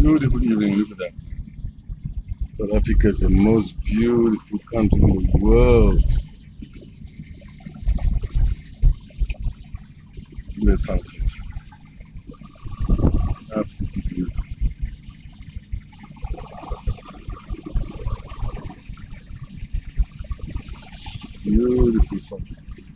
beautiful evening. Look at that. South Africa is the most beautiful country in the world. Look at the sunset. Absolutely beautiful. Beautiful sunset.